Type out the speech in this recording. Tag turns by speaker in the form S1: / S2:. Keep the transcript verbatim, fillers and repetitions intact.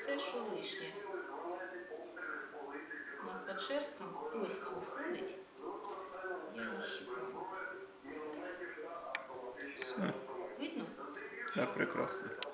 S1: все, що лишнє. Над подшерстком кость уходить. Я не щипаю.
S2: Все.
S1: Видно?
S2: Да, прекрасно.